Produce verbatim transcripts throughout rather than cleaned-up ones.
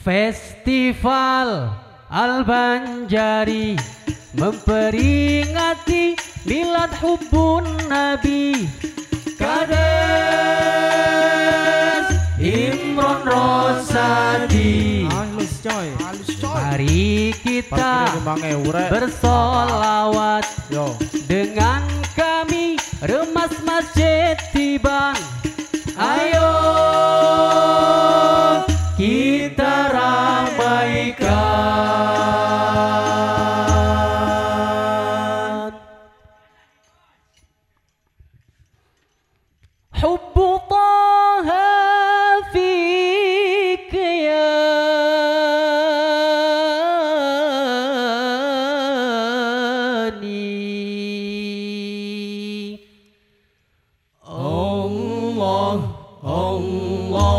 Festival Al-Banjari memperingati milad hubbun Nabi. Kades Imron Rosadi, halus coy, halus coy. Mari kita bersolawat yo dengan kami remas masjid Tibang. Ayo kita ramaikan hubbu Taha fik ya ni Allah Allah.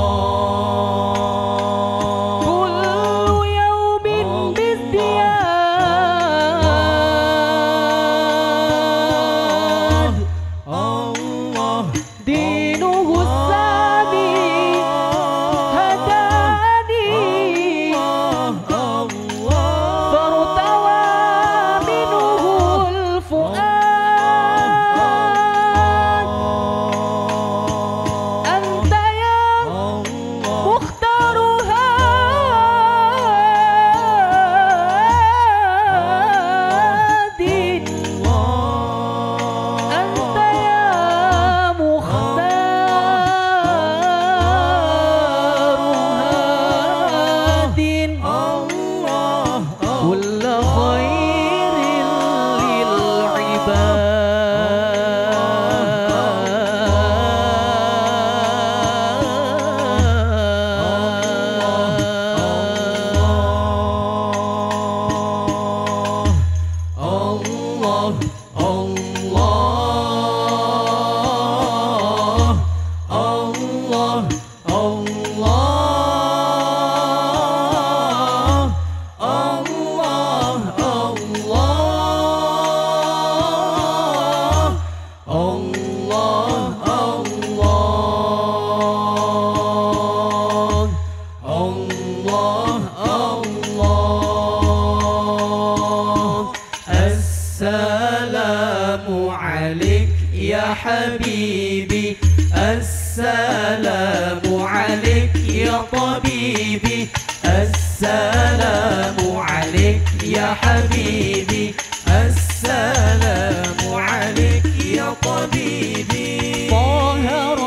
Assalamu alaik ya habibi, assalamu alaik ya tabibi, assalamu alaik ya habibi, assalamu alaik ya tabibi. Taha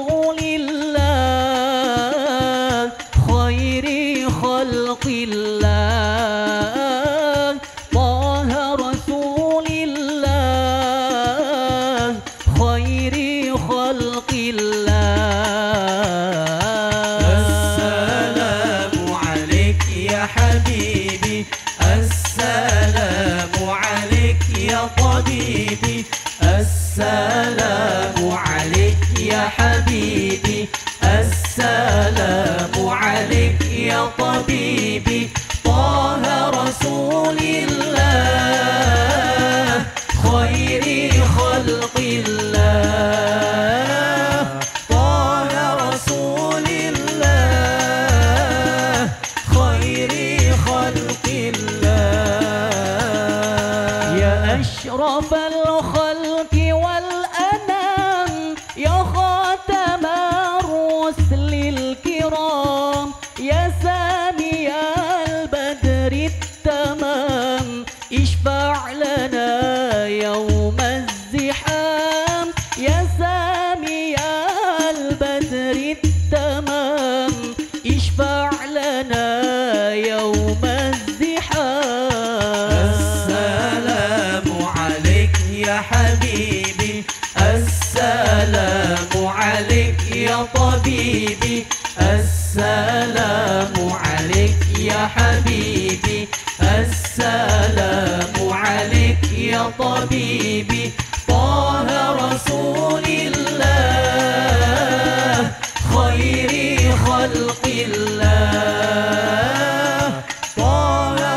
Rasulillah khairi khalqillah, Taha Rasulillah khairi khalqillah. Assalamu alaik ya habibi, assalamu alaik ya tabibi, assalamu alaik ya habibi, assalamu alaik ya tabibi. Taha Rasulillah khairi khalqillah, Taha Rasulillah khairi khalqillah. Ya ashrafal khalqi wal anam, ya khatamar rusulil kiram, ya samiyal badrit tamam, ishfa' lana yawmaz ziham, ya samiyal badrit tamam, ishfa' lana yawmaz ziham. Assalamu alaik ya habibi, assalamu alaik ya tabibi, assalamu alaik ya habibi, assalamu alaik ya tabibi. Taha Rasulillah khairi khalqillah, Taha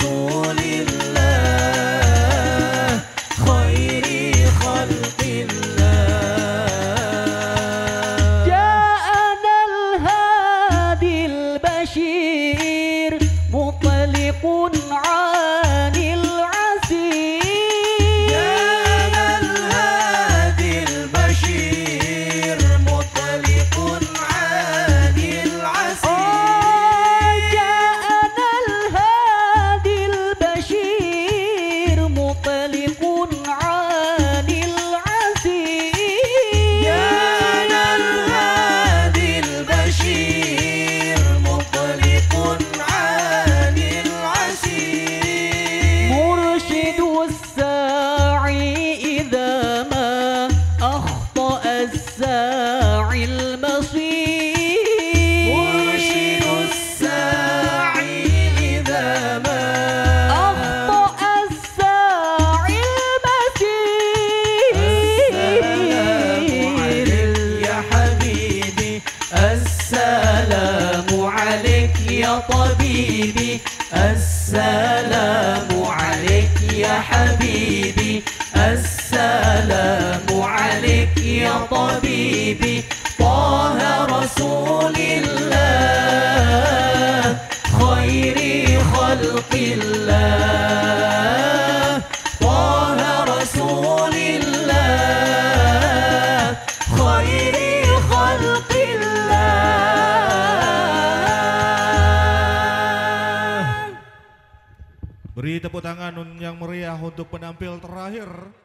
Rasulillah khairi khalqillah. Ja'ana al-hadil bashir عن العسير جاءنا الهادي البشير مطلق عن العسير جاءنا الهادي البشير مطلق عن العسير جاءنا الهادي البشير مطلق عن العسير مرشد الساعي إذا ما أخطأ الساعي المصير مرشد الساعي إذا ما أخطأ الساعي السلام عليك يا حبيبي السلام عليك يا حبيبي السلام عليك يا طبيبي طه رسول الله خير خلق الله طه رسول الله خير خلق Beri tepuk tangan yang meriah untuk penampil terakhir.